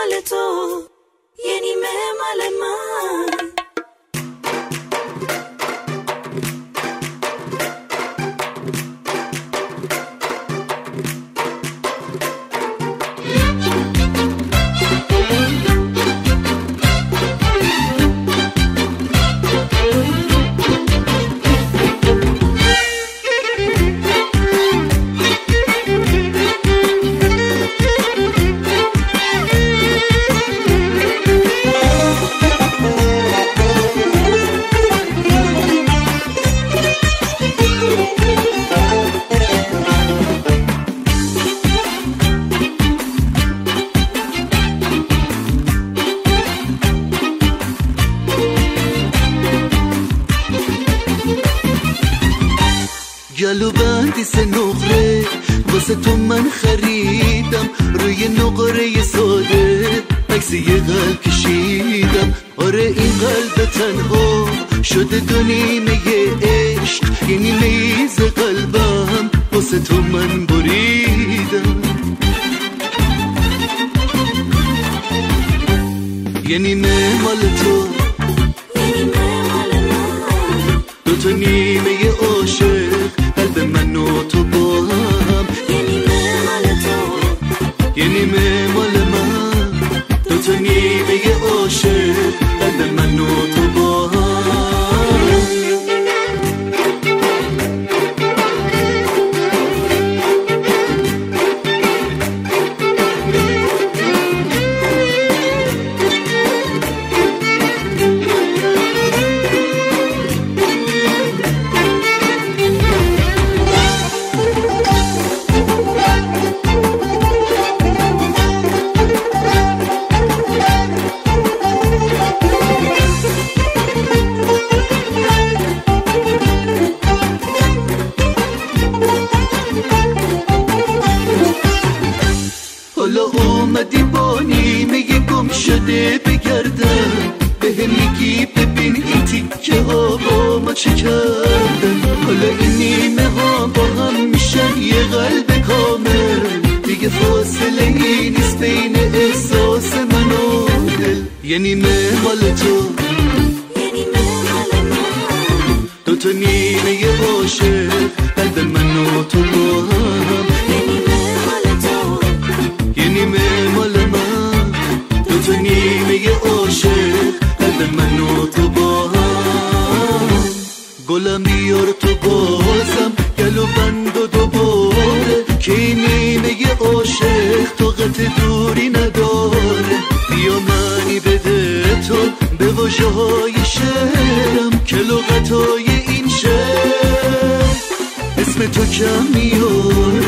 مال تو یه نیمه مال من. گلو بندی سه نقره واسه تو من خریدم، روی نقره ساده عکس یه قلب کشیدم. آره این قلب تنها شده دو نیمه عشق، یه نیمه ایز قلبم واسه تو من بریدم. یه نیمه مال تو یه نیمه مال من. دو تا نیمه عاشق قلب من و تو با هم. یه نیمه مال تو یه نیمه مال من. دو تا نیمه عاشق قلب من و تو با هم. حالا اومدی با نیمه گم شده بگردم، به هم میگی ببین این تیکه ها با ما چه کردن. حالا این نیمه ها با هم میشن یه قلب کامل، دیگه فاصله ای نیست بین احساس من و دل. یه نیمه مال تو یه نیمه مال من. دو تا نیمه عاشق قلب من و تو با هم. یه نیمه مال تو یه نیمه مال من. دو تا نیمه عاشق قلب من و تو با هم. گلم بیار تو بازم گلو بند و دوباره، که این نیمه عاشق طاقت دوری نداره. بیا معنی بده تو به واژه های شعرم، که لغت های این شعر اسم تو کم میاره.